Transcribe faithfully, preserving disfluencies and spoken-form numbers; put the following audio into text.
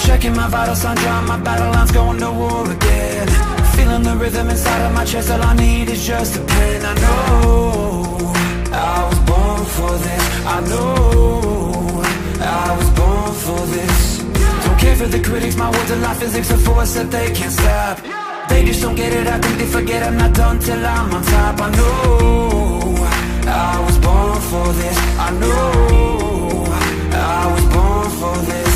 checking my vital signs, drawing my battle lines, going to war again. Feeling the rhythm inside of my chest, all I need is just a pen. I know I was born for this. I know I was born for this. Don't care for the critics, my words are like physics, a force that they can't stop. They just don't get it, I think they forget I'm not done till I'm on top. I know I was born for this. I know I was born for this.